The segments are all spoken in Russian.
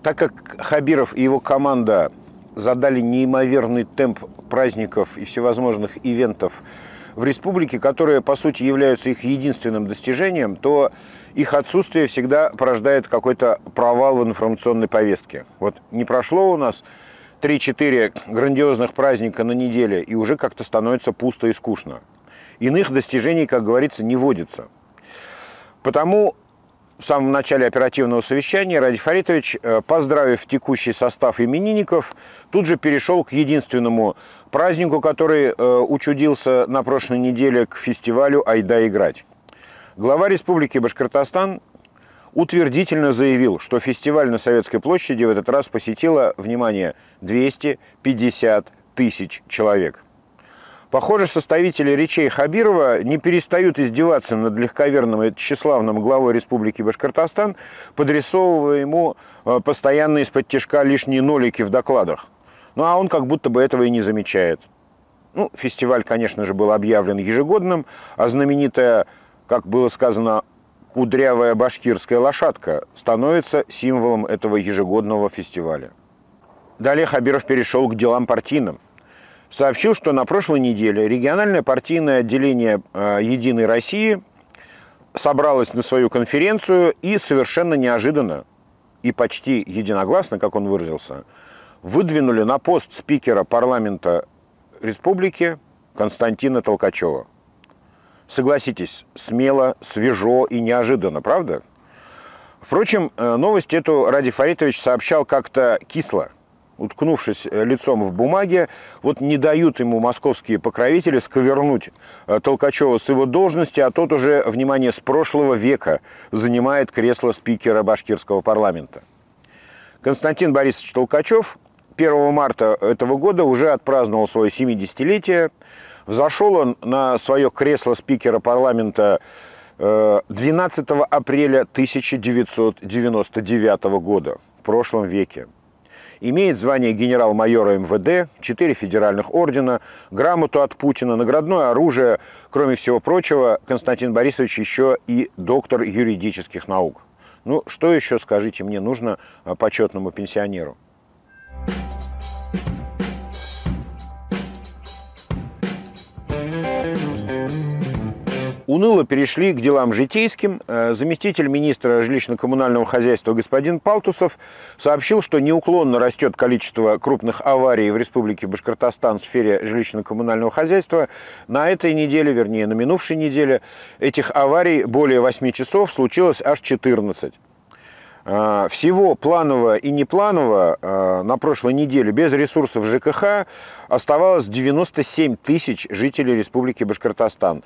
Так как Хабиров и его команда задали неимоверный темп праздников и всевозможных ивентов в республике, которые, по сути, являются их единственным достижением, то их отсутствие всегда порождает какой-то провал в информационной повестке. Вот не прошло у нас 3-4 грандиозных праздника на неделе, и уже как-то становится пусто и скучно. Иных достижений, как говорится, не водится. Потому в самом начале оперативного совещания Радий Фаритович, поздравив текущий состав именинников, тут же перешел к единственному празднику, который учудился на прошлой неделе, к фестивалю «Айда играть». Глава Республики Башкортостан утвердительно заявил, что фестиваль на Советской площади в этот раз посетило, внимание, 250 тысяч человек. Похоже, составители речей Хабирова не перестают издеваться над легковерным и тщеславным главой Республики Башкортостан, подрисовывая ему постоянно из-под тишка лишние нолики в докладах. Ну, а он как будто бы этого и не замечает. Ну, фестиваль, конечно же, был объявлен ежегодным, а знаменитая, как было сказано, кудрявая башкирская лошадка становится символом этого ежегодного фестиваля. Далее Хабиров перешел к делам партийным. Сообщил, что на прошлой неделе региональное партийное отделение «Единой России» собралось на свою конференцию и совершенно неожиданно и почти единогласно, как он выразился, выдвинули на пост спикера парламента республики Константина Толкачева. Согласитесь, смело, свежо и неожиданно, правда? Впрочем, новость эту Радий Фаритович сообщал как-то кисло, уткнувшись лицом в бумаге. Вот не дают ему московские покровители сковернуть Толкачева с его должности, а тот уже, внимание, с прошлого века занимает кресло спикера башкирского парламента. Константин Борисович Толкачев 1 марта этого года уже отпраздновал свое 70-летие. Взошел он на свое кресло спикера парламента 12 апреля 1999 года, в прошлом веке. Имеет звание генерал-майора МВД, 4 федеральных ордена, грамоту от Путина, наградное оружие. Кроме всего прочего, Константин Борисович еще и доктор юридических наук. Ну, что еще, скажите мне, нужно почетному пенсионеру? Уныло перешли к делам житейским. Заместитель министра жилищно-коммунального хозяйства господин Палтусов сообщил, что неуклонно растет количество крупных аварий в Республике Башкортостан в сфере жилищно-коммунального хозяйства. На этой неделе, вернее, на минувшей неделе, этих аварий более 8 часов случилось аж 14. Всего планово и непланово на прошлой неделе без ресурсов ЖКХ оставалось 97 тысяч жителей Республики Башкортостан,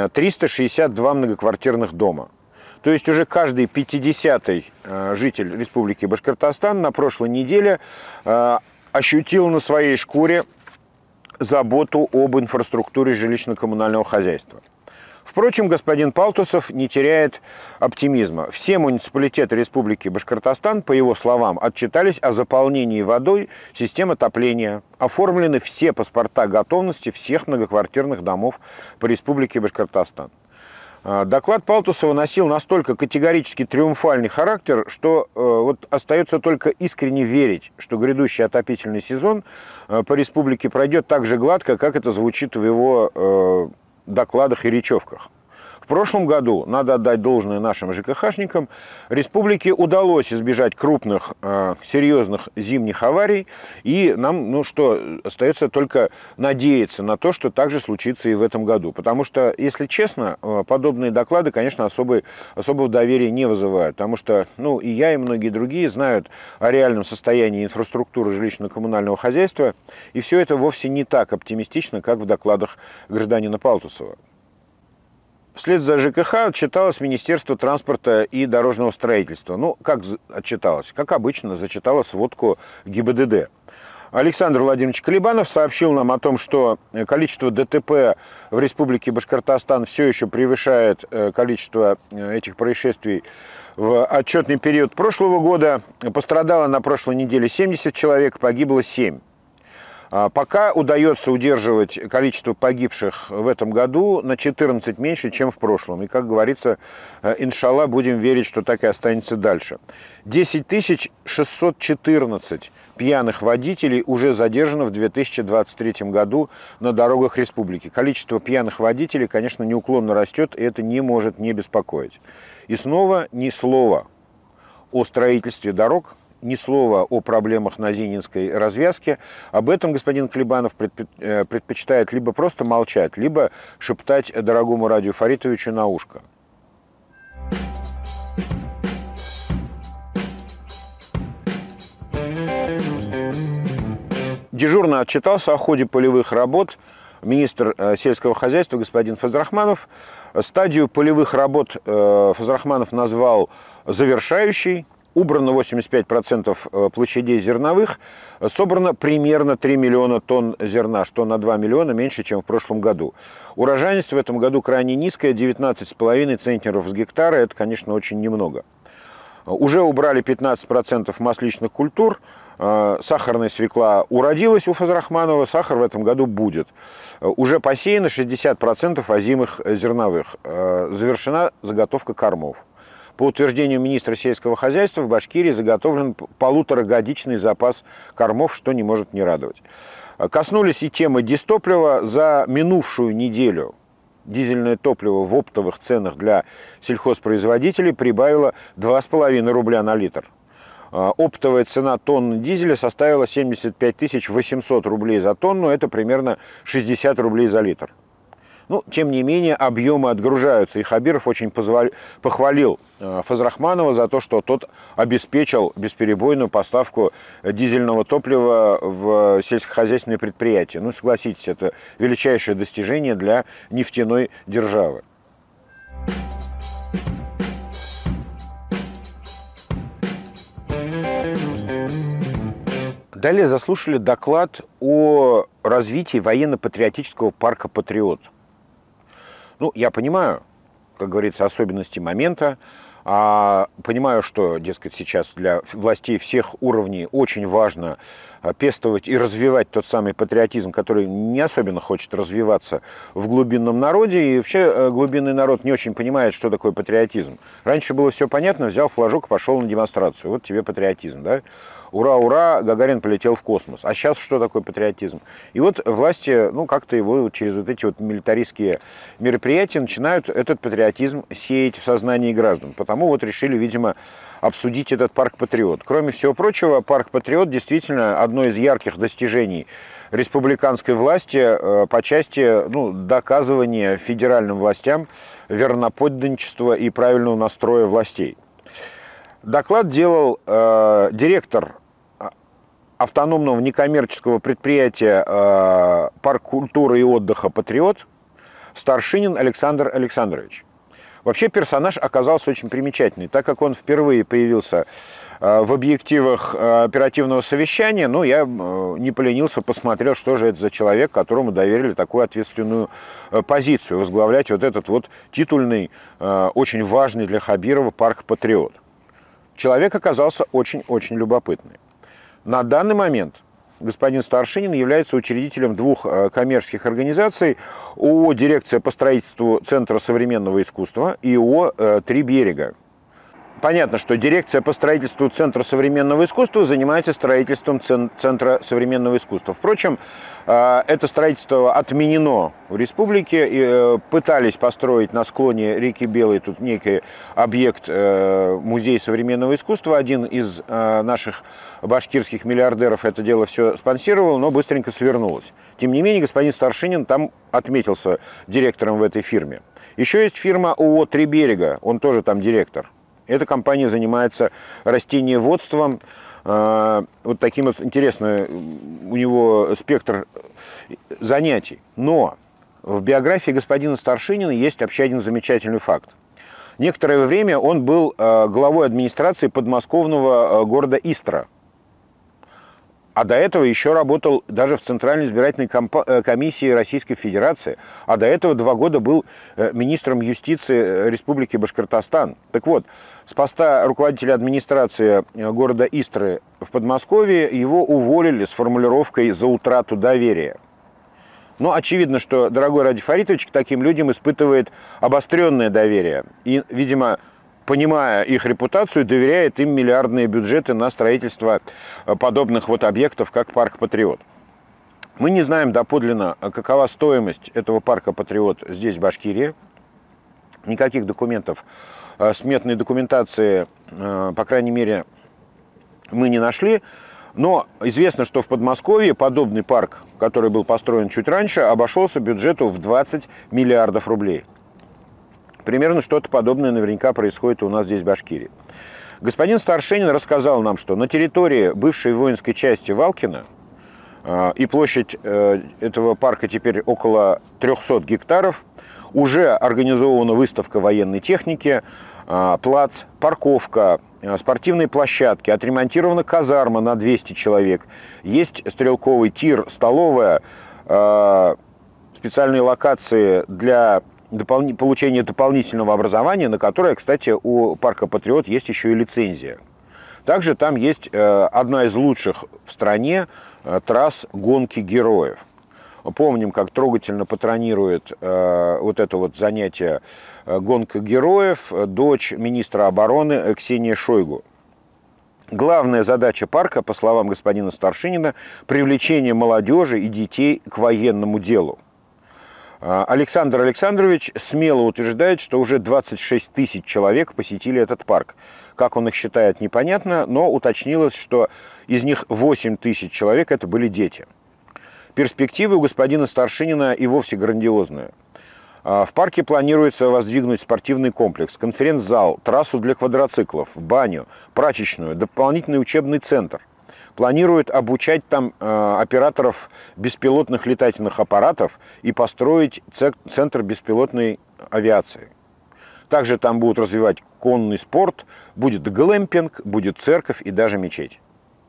362 многоквартирных дома. То есть уже каждый 50-й житель Республики Башкортостан на прошлой неделе ощутил на своей шкуре заботу об инфраструктуре жилищно-коммунального хозяйства. Впрочем, господин Палтусов не теряет оптимизма. Все муниципалитеты Республики Башкортостан, по его словам, отчитались о заполнении водой систем отопления. Оформлены все паспорта готовности всех многоквартирных домов по Республике Башкортостан. Доклад Палтусова носил настолько категорически триумфальный характер, что вот остается только искренне верить, что грядущий отопительный сезон по республике пройдет так же гладко, как это звучит в его докладах и речевках. В прошлом году, надо отдать должное нашим ЖКХшникам, республике удалось избежать крупных, серьезных зимних аварий, и нам, ну что, остается только надеяться на то, что так же случится и в этом году. Потому что, если честно, подобные доклады, конечно, особого доверия не вызывают, потому что, ну, и я, и многие другие знают о реальном состоянии инфраструктуры жилищно-коммунального хозяйства, и все это вовсе не так оптимистично, как в докладах гражданина Палтусова. Вслед за ЖКХ отчиталось Министерство транспорта и дорожного строительства. Ну, как отчиталось? Как обычно, зачитало сводку ГИБДД. Александр Владимирович Колебанов сообщил нам о том, что количество ДТП в Республике Башкортостан все еще превышает количество этих происшествий в отчетный период прошлого года. Пострадало на прошлой неделе 70 человек, погибло 7. Пока удается удерживать количество погибших в этом году на 14 меньше, чем в прошлом. И, как говорится, иншаллах, будем верить, что так и останется дальше. 10 614 пьяных водителей уже задержано в 2023 году на дорогах республики. Количество пьяных водителей, конечно, неуклонно растет, и это не может не беспокоить. И снова ни слова о строительстве дорог, ни слова о проблемах на Зининской развязке. Об этом господин Клебанов предпочитает либо просто молчать, либо шептать дорогому Радию Фаритовичу на ушко. Дежурно отчитался о ходе полевых работ министр сельского хозяйства господин Фазрахманов. Стадию полевых работ Фазрахманов назвал завершающей. Убрано 85% площадей зерновых, собрано примерно 3 миллиона тонн зерна, что на 2 миллиона меньше, чем в прошлом году. Урожайность в этом году крайне низкая, 19,5 центнеров с гектара, это, конечно, очень немного. Уже убрали 15% масличных культур, сахарная свекла уродилась у Фазрахманова, сахар в этом году будет. Уже посеяно 60% озимых зерновых, завершена заготовка кормов. По утверждению министра сельского хозяйства, в Башкирии заготовлен полуторагодичный запас кормов, что не может не радовать. Коснулись и темы дистоплива. За минувшую неделю дизельное топливо в оптовых ценах для сельхозпроизводителей прибавило 2,5 рубля на литр. Оптовая цена тонны дизеля составила 75 800 рублей за тонну, это примерно 60 рублей за литр. Ну, тем не менее, объемы отгружаются, и Хабиров очень похвалил Фазрахманова за то, что тот обеспечил бесперебойную поставку дизельного топлива в сельскохозяйственные предприятия. Ну, согласитесь, это величайшее достижение для нефтяной державы. Далее заслушали доклад о развитии военно-патриотического парка «Патриот». Ну, я понимаю, как говорится, особенности момента, понимаю, что, дескать, сейчас для властей всех уровней очень важно пестовать и развивать тот самый патриотизм, который не особенно хочет развиваться в глубинном народе, и вообще глубинный народ не очень понимает, что такое патриотизм. Раньше было все понятно, взял флажок и пошел на демонстрацию. Вот тебе патриотизм, да? Ура, ура, Гагарин полетел в космос. А сейчас что такое патриотизм? И вот власти, ну, как-то его через вот эти вот милитаристские мероприятия начинают этот патриотизм сеять в сознании граждан. Потому вот решили, видимо, обсудить этот парк «Патриот». Кроме всего прочего, парк «Патриот» действительно одно из ярких достижений республиканской власти по части доказывания федеральным властям верноподданничества и правильного настроя властей. Доклад делал директор автономного некоммерческого предприятия «Парк культуры и отдыха «Патриот» Старшинин Александр Александрович. Вообще персонаж оказался очень примечательный, так как он впервые появился в объективах оперативного совещания, но я не поленился, посмотрел, что же это за человек, которому доверили такую ответственную позицию, возглавлять вот этот вот титульный, очень важный для Хабирова парк «Патриот». Человек оказался очень-очень любопытный. На данный момент господин Старшинин является учредителем двух коммерческих организаций: ООО «Дирекция по строительству Центра современного искусства» и ООО «Три берега». Понятно, что дирекция по строительству Центра современного искусства занимается строительством Центра современного искусства. Впрочем, это строительство отменено в республике. И пытались построить на склоне реки Белой тут некий объект, музей современного искусства. Один из наших башкирских миллиардеров это дело все спонсировал, но быстренько свернулось. Тем не менее, господин Старшинин там отметился директором в этой фирме. Еще есть фирма ООО «Три берега», он тоже там директор. Эта компания занимается растениеводством. Вот таким вот интересный у него спектр занятий. Но в биографии господина Старшинина есть вообще один замечательный факт. Некоторое время он был главой администрации подмосковного города Истра. А до этого еще работал даже в Центральной избирательной комиссии Российской Федерации. А до этого 2 года был министром юстиции Республики Башкортостан. Так вот, с поста руководителя администрации города Истры в Подмосковье его уволили с формулировкой «за утрату доверия». Но очевидно, что дорогой Ради Фаритович к таким людям испытывает обостренное доверие. И, видимо, понимая их репутацию, доверяет им миллиардные бюджеты на строительство подобных вот объектов, как парк «Патриот». Мы не знаем доподлинно, какова стоимость этого парка «Патриот» здесь, в Башкирии. Никаких документов, сметной документации, по крайней мере, мы не нашли. Но известно, что в Подмосковье подобный парк, который был построен чуть раньше, обошелся бюджету в 20 миллиардов рублей. Примерно что-то подобное наверняка происходит и у нас здесь, в Башкирии. Господин Старшенин рассказал нам, что на территории бывшей воинской части Валкино, и площадь этого парка теперь около 300 гектаров, уже организована выставка военной техники, плац, парковка, спортивные площадки, отремонтирована казарма на 200 человек, есть стрелковый тир, столовая, специальные локации для получения дополнительного образования, на которое, кстати, у парка «Патриот» есть еще и лицензия. Также там есть одна из лучших в стране трасс гонки героев. Помним, как трогательно патронирует вот это вот занятие гонка героев дочь министра обороны Ксения Шойгу. Главная задача парка, по словам господина Старшинина, привлечение молодежи и детей к военному делу. Александр Александрович смело утверждает, что уже 26 тысяч человек посетили этот парк. Как он их считает, непонятно, но уточнилось, что из них 8 тысяч человек это были дети. Перспективы у господина Старшинина и вовсе грандиозные. В парке планируется воздвигнуть спортивный комплекс, конференц-зал, трассу для квадроциклов, баню, прачечную, дополнительный учебный центр. Планируют обучать там операторов беспилотных летательных аппаратов и построить центр беспилотной авиации. Также там будут развивать конный спорт, будет глэмпинг, будет церковь и даже мечеть.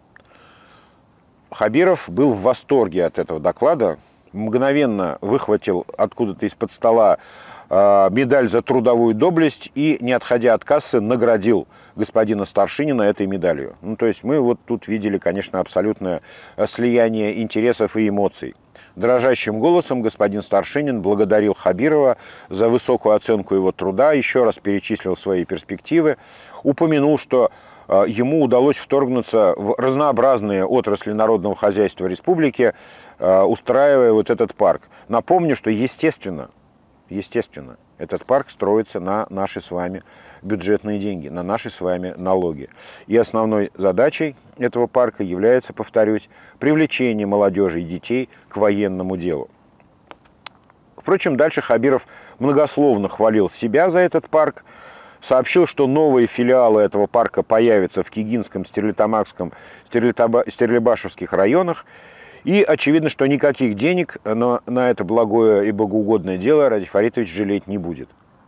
Хабиров был в восторге от этого доклада, мгновенно выхватил откуда-то из-под стола медаль за трудовую доблесть и, не отходя от кассы, наградил господина Старшинина этой медалью. Ну, то есть мы вот тут видели, конечно, абсолютное слияние интересов и эмоций. Дрожащим голосом господин Старшинин благодарил Хабирова за высокую оценку его труда, еще раз перечислил свои перспективы, упомянул, что ему удалось вторгнуться в разнообразные отрасли народного хозяйства республики, устраивая вот этот парк. Напомню, что естественно, этот парк строится на наши с вами бюджетные деньги, на наши с вами налоги. И основной задачей этого парка является, повторюсь, привлечение молодежи и детей к военному делу. Впрочем, дальше Хабиров многословно хвалил себя за этот парк, сообщил, что новые филиалы этого парка появятся в Кигинском, Стерлитамакском, Стерлибашевских районах. И очевидно, что никаких денег на это благое и богоугодное дело Ради Фаритович жалеть не будет.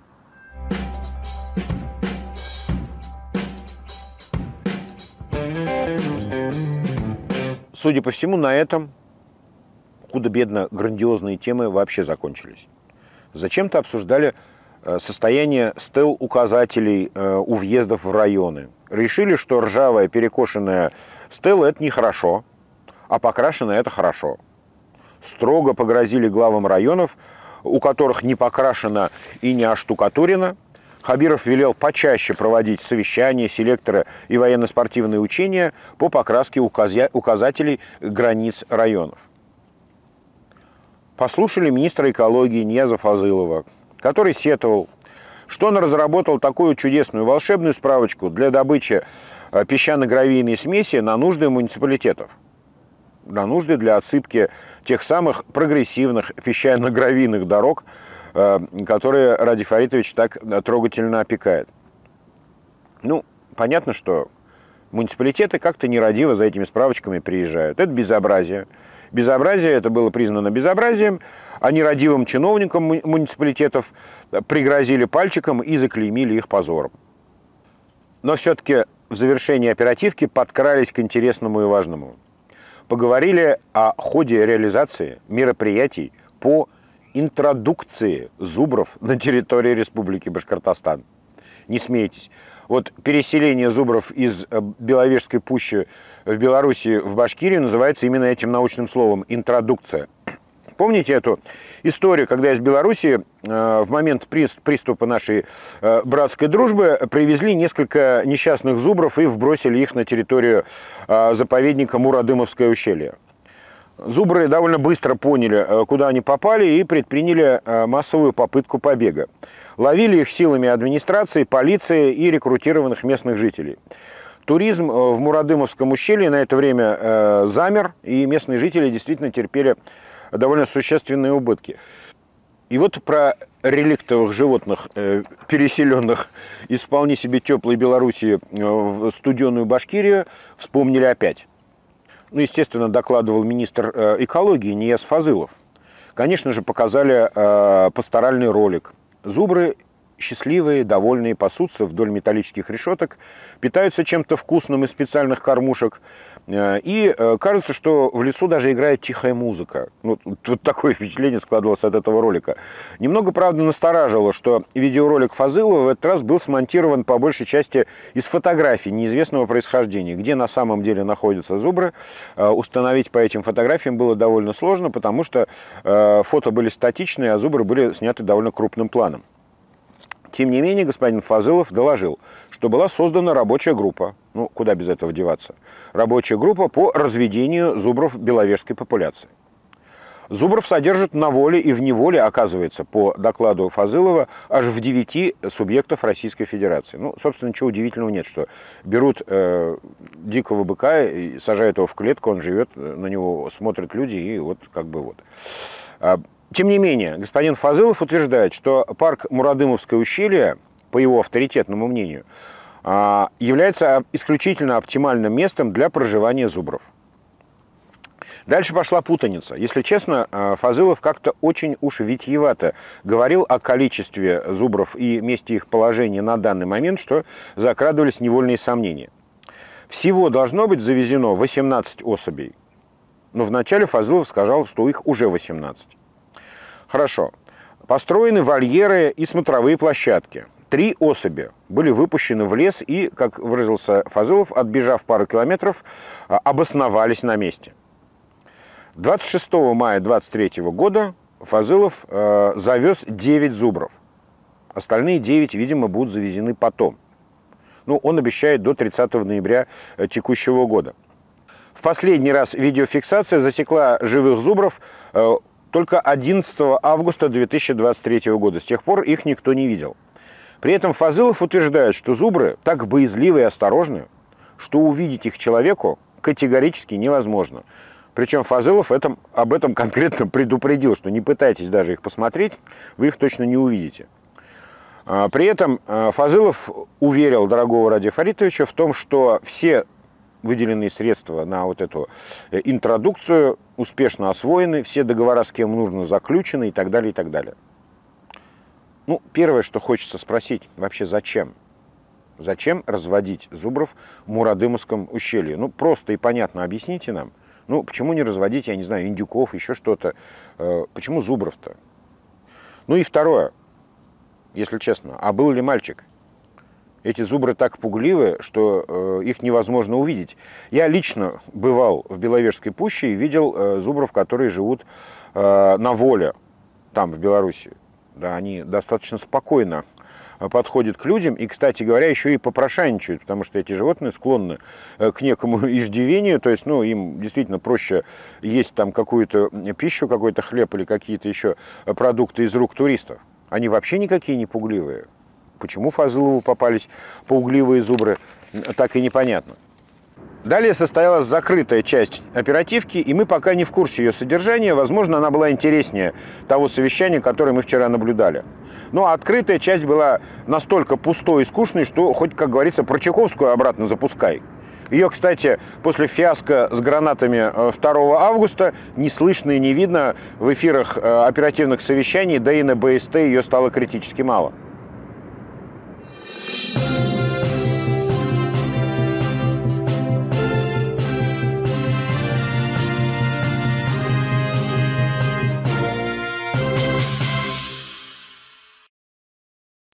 Судя по всему, на этом худо-бедно грандиозные темы вообще закончились. Зачем-то обсуждали состояние стел-указателей у въездов в районы. Решили, что ржавая перекошенная стела – это нехорошо, а покрашенная – это хорошо. Строго погрозили главам районов, у которых не покрашено и не оштукатурено. Хабиров велел почаще проводить совещания, селекторы и военно-спортивные учения по покраске указателей границ районов. Послушали министра экологии Нияза Фазылова, который сетовал, что он разработал такую чудесную волшебную справочку для добычи песчано-гравийной смеси на нужды муниципалитетов, на нужды для отсыпки тех самых прогрессивных песчано-гравийных дорог, которые Ради Фаритович так трогательно опекает. Ну, понятно, что муниципалитеты как-то нерадиво за этими справочками приезжают. Это безобразие. Безобразие это было признано безобразием, а нерадивым чиновникам муниципалитетов пригрозили пальчиком и заклеймили их позором. Но все-таки в завершении оперативки подкрались к интересному и важному. поговорили о ходе реализации мероприятий по интродукции зубров на территории Республики Башкортостан. Не смейтесь. Вот переселение зубров из Беловежской пущи в Белоруссии в Башкирию называется именно этим научным словом – интродукция. Помните эту историю, когда из Белоруссии в момент приступа нашей братской дружбы привезли несколько несчастных зубров и вбросили их на территорию заповедника Мурадымовское ущелье? Зубры довольно быстро поняли, куда они попали, и предприняли массовую попытку побега. Ловили их силами администрации, полиции и рекрутированных местных жителей. Туризм в Мурадымовском ущелье на это время замер, и местные жители действительно терпели довольно существенные убытки. И вот про реликтовых животных, переселенных из вполне себе теплой Белоруссии в студеную Башкирию, вспомнили опять. Ну, естественно, докладывал министр экологии Нияз Фазылов. Конечно же, показали пасторальный ролик. Зубры счастливые, довольные, пасутся вдоль металлических решеток, питаются чем-то вкусным из специальных кормушек. И кажется, что в лесу даже играет тихая музыка. Ну, вот такое впечатление складывалось от этого ролика. Немного, правда, настораживало, что видеоролик Фазылова в этот раз был смонтирован по большей части из фотографий неизвестного происхождения. Где на самом деле находятся зубры, установить по этим фотографиям было довольно сложно, потому что фото были статичные, а зубры были сняты довольно крупным планом. Тем не менее, господин Фазылов доложил, что была создана рабочая группа, ну, куда без этого деваться, рабочая группа по разведению зубров беловежской популяции. Зубров содержат на воле и в неволе, оказывается, по докладу Фазылова, аж в 9 субъектов Российской Федерации. Ну, собственно, ничего удивительного нет, что берут дикого быка и сажают его в клетку, он живет, на него смотрят люди, и вот как бы вот. Тем не менее, господин Фазылов утверждает, что парк Мурадымовское ущелье, по его авторитетному мнению, является исключительно оптимальным местом для проживания зубров. Дальше пошла путаница. Если честно, Фазылов как-то очень уж витиевато говорил о количестве зубров и месте их положения на данный момент, что закрадывались невольные сомнения. Всего должно быть завезено 18 особей. Но вначале Фазылов сказал, что их уже 18. Хорошо. Построены вольеры и смотровые площадки. 3 особи были выпущены в лес и, как выразился Фазылов, отбежав пару километров, обосновались на месте. 26 мая 2023 года Фазылов завез 9 зубров. Остальные 9, видимо, будут завезены потом. Ну, он обещает до 30 ноября текущего года. В последний раз видеофиксация засекла живых зубров только 11 августа 2023 года. С тех пор их никто не видел. При этом Фазылов утверждает, что зубры так боязливы и осторожны, что увидеть их человеку категорически невозможно. Причем Фазылов об этом конкретно предупредил, что не пытайтесь даже их посмотреть, вы их точно не увидите. При этом Фазылов уверил дорогого Радия Фаритовича в том, что все выделенные средства на вот эту интродукцию успешно освоены, все договора с кем нужно заключены и так далее, и так далее. Ну, первое, что хочется спросить, вообще зачем? Зачем разводить зубров в Мурадымовском ущелье? Ну, просто и понятно объясните нам. Ну, почему не разводить, я не знаю, индюков, еще что-то? Почему зубров-то? Ну и второе, если честно, а был ли мальчик? Эти зубры так пугливы, что их невозможно увидеть. Я лично бывал в Беловежской пуще и видел зубров, которые живут на воле, там, в Белоруссии. Да, они достаточно спокойно подходят к людям и, кстати говоря, еще и попрошайничают, потому что эти животные склонны к некому иждивению, то есть, ну, им действительно проще есть там какую-то пищу, какой-то хлеб или какие-то еще продукты из рук туристов. Они вообще никакие не пугливые. Почему Фазылову попались пугливые зубры, так и непонятно. Далее состоялась закрытая часть оперативки, и мы пока не в курсе ее содержания. Возможно, она была интереснее того совещания, которое мы вчера наблюдали. Но открытая часть была настолько пустой и скучной, что хоть, как говорится, про Чайковскую обратно запускай. Ее, кстати, после фиаско с гранатами 2 августа не слышно и не видно в эфирах оперативных совещаний, да и на БСТ ее стало критически мало.